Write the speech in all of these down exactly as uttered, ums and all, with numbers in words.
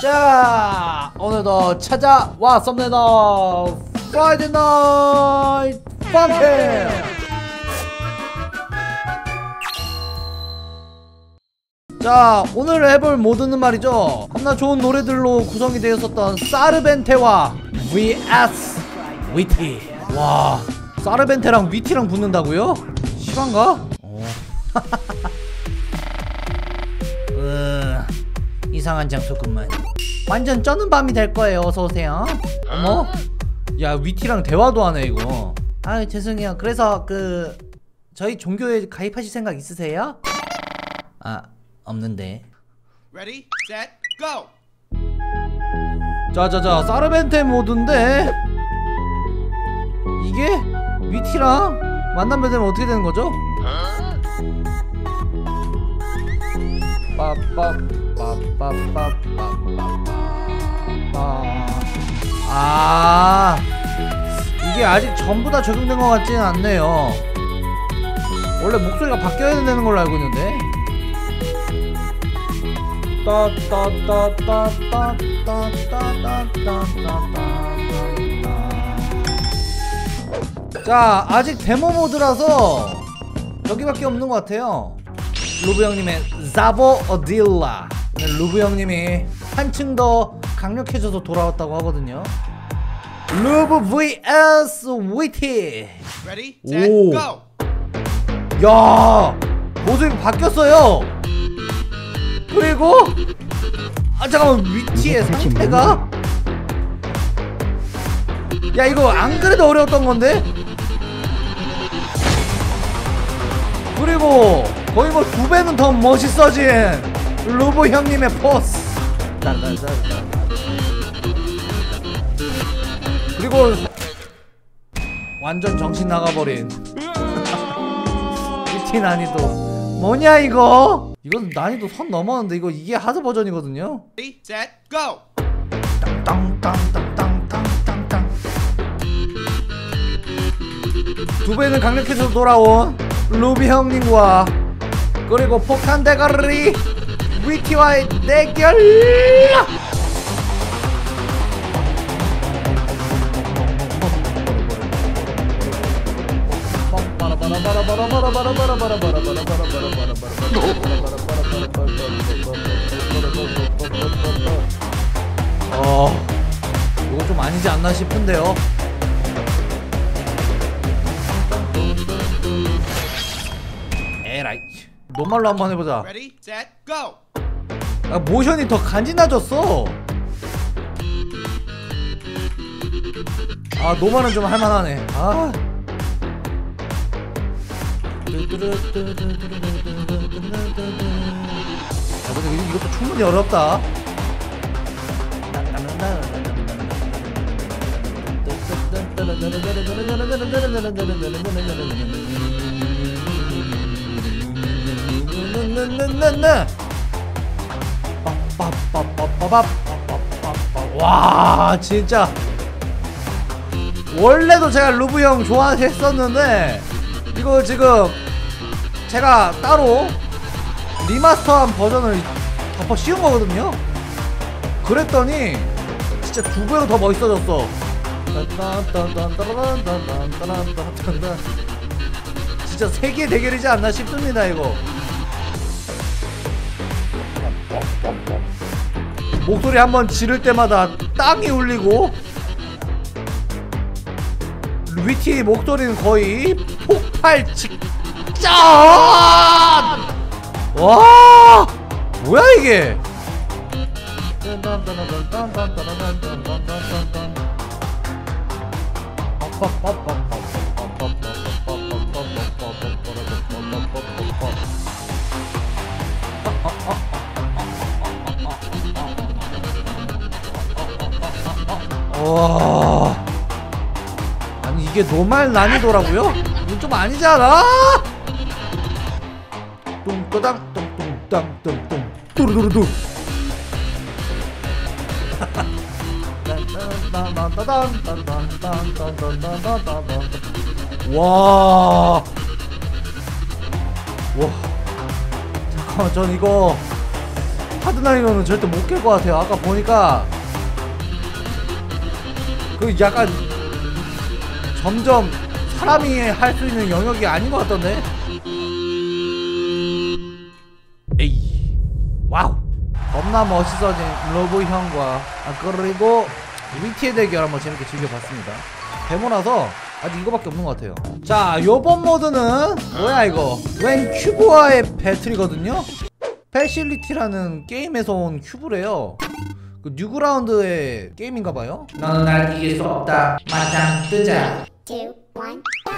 자, 오늘도 찾아왔습니다. 프라이데이 나이트 펑크. 자, 오늘 해볼 모드는 말이죠, 겁나 좋은 노래들로 구성이 되었었던 사르벤테와 브이에스 위티. 와, 사르벤테랑 위티랑 붙는다고요? 실화인가? 어. 으, 이상한 장소구만. 완전 쩌는 밤이 될 거예요. 어서오세요. 어머? 야, 위티랑 대화도 하네 이거. 아유, 죄송해요. 그래서 그 저희 종교에 가입하실 생각 있으세요? 아, 없는데. Ready, set, go. 자자자, 사르벤테 모드인데 이게 위티랑 만나면 되면 어떻게 되는 거죠? 아, 이게 아직 전부 다 적용된 것 같지는 않네요. 원래 목소리가 바뀌어야 되는 걸로 알고 있는데. 자, 아직 데모 모드라서 여기밖에 없는 것 같아요. 루브 형님의 자보 어딜라. 루브 형님이 한층 더 강력해져서 돌아왔다고 하거든요. 루브 브이에스 위티. Ready, set, 오. go. 야, 모습이 바뀌었어요. 그리고 아, 잠깐만, 위티의 상태가, 야, 이거 안 그래도 어려웠던 건데. 그리고 거의 뭐 두 배는 더 멋있어진 루브 형님의 포스. 그리고 완전 정신 나가버린 위티 난이도. 뭐냐 이거? 이건 난이도 선 넘었는데. 이거 이게 하드 버전이거든요. Ready, set, go. 땅땅땅땅땅땅땅. 두 배는 강력해서 돌아온 루비 형님과 그리고 폭탄 대가리 위티와의 대결. 어, 이거 좀 아니지 않나 싶은데요. 에라이, 노말로 한번 해보자. Ready, set, go. 아, 모션이 더 간지나졌어. 아, 노말은 좀 할만하네. 아, 아, 근데 이것도 충분히 어렵다. 와, 진짜 원래도 제가 루브 형 좋아했었는데 이거 지금 제가 따로 리마스터한 버전을 덮어 씌운 거거든요. 그랬더니 진짜 두 배로 더 멋있어졌어. 진짜 세계의 대결이지 않나 싶습니다 이거. 목소리 한번 지를 때마다 땅이 울리고, 위티 목소리는 거의 폭발 직전! 와, 뭐야 이게? 와, 아니 이게 노말 난이도라고요? 이건 좀 아니잖아. 뚱떠당 뚱뚱땅 뚱뚱 뚜루루루. 와, 와, 잠깐만, 전 이거 하드 하드나이로는 절대 못 깰 것 같아요. 아까 보니까 그 약간 점점 사람이 할 수 있는 영역이 아닌 것 같던데. 에이, 와우, 겁나 멋있어진 로보 형과 아, 그리고 위티의 대결 한번 재밌게 즐겨봤습니다. 데모라서 아직 이거밖에 없는 것 같아요. 자, 요번 모드는 뭐야 이거? 웬 큐브와의 배틀이거든요? 패실리티라는 게임에서 온 큐브래요. 그 뉴그라운드의 게임인가봐요. 넌 날 이길 수 없다. 맞짱 뜨자. two, one, go!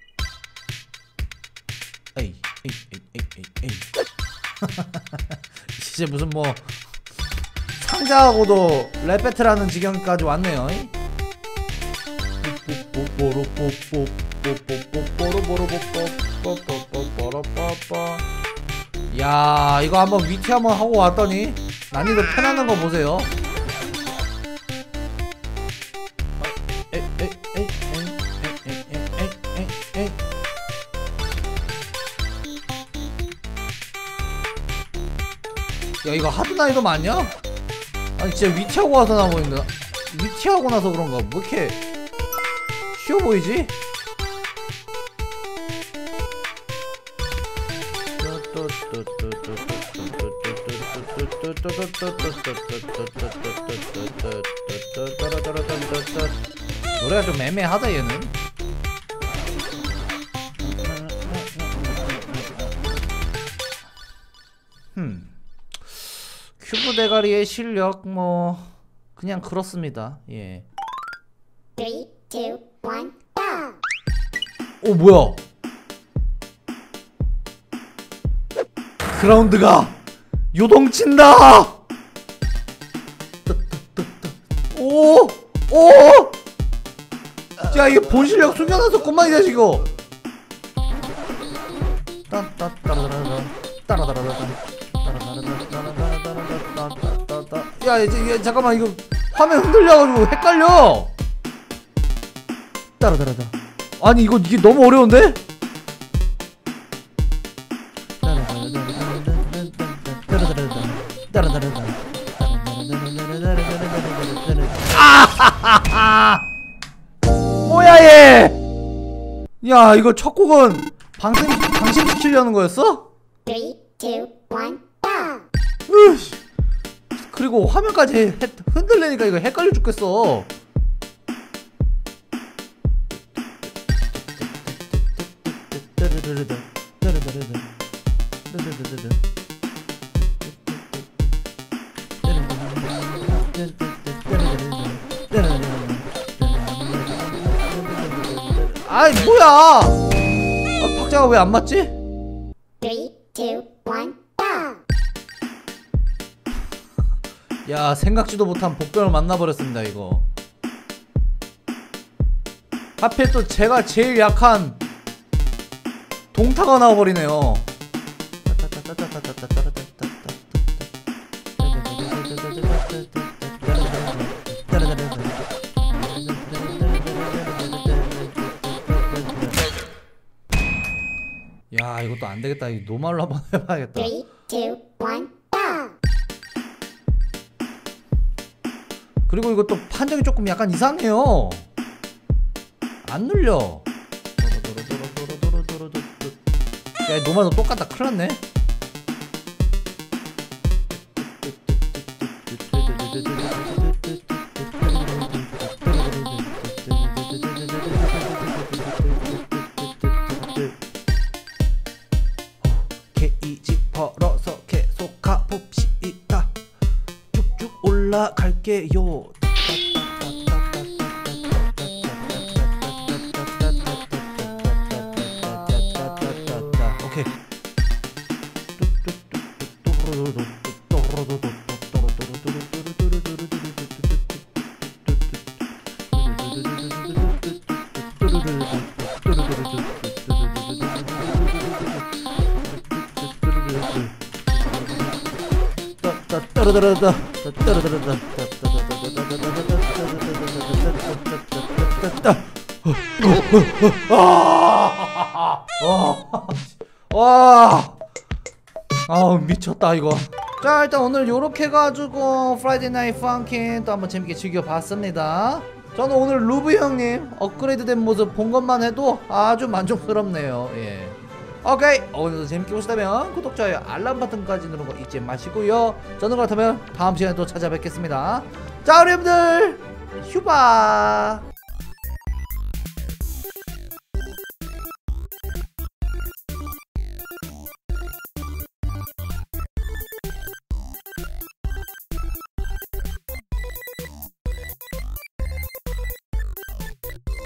에이, 에이, 에이, 에이, 에이, 에이. 이제 무슨 뭐 상자하고도 랩 배틀하는 지경까지 왔네요. 야, 이거 한번 위티 한번 하고 왔더니 난이도 편안한 거 보세요. 야, 이거 하드 난이도 맞냐? 아니 진짜 위티하고 와서 나 보인다. 위티하고 나서 그런가 뭐 이렇게 쉬워 보이지? 노래가 좀 애매하다 얘는. 흠, 큐브 대가리의 실력 뭐 그냥 그렇습니다. 예. three, two, one, go! 오, 뭐야? 그라운드가 요동친다. 오, 오. 야, 이게 본 실력 숨겨놨었구만 이 자식 이거. 야, 이제 잠깐만, 이거 화면 흔들려가지고 헷갈려. 따라따라따. 아니 이거 이게 너무 어려운데? 아하하하. 뭐야 얘? 야, 이거 첫 곡은 방심 방심시키려는 거였어? three, two, one, go! 으이씨. 그리고 화면까지 해, 흔들리니까 이거 헷갈려 죽겠어. 아이 뭐야? 아, 박자가 왜 안 맞지? three, two, one, go! 야, 생각지도 못한 복병을 만나버렸습니다 이거. 하필 또 제가 제일 약한 동타가 나와버리네요. 야, 이것도 안되겠다. 이 노말로 한번 해봐야겠다. three, two, one, go! 그리고 이것도 판정이 조금 약간 이상해요. 안 눌려. 야, 노말도 똑같다. 큰일났네. 게이지 벌어서 계속 가봅시다. 쭉쭉 올라갈게요. 오케이. 따라따라따 따라따라따 와, 아, 미쳤다 이거. 자 일단 오늘 요렇게 해가지고 프라이데이 나이트 펑킨 또 한번 재밌게 즐겨봤습니다. 저는 오늘 루브 형님 업그레이드 된 모습 본 것만 해도 아주 만족스럽네요. 예. 오케이, 오늘도 재밌게 보시다면 구독, 좋아요, 알람 버튼까지 누르는 거 잊지 마시고요. 저는 그렇다면 다음 시간에 또 찾아뵙겠습니다. 자 우리 여러분들 휴바.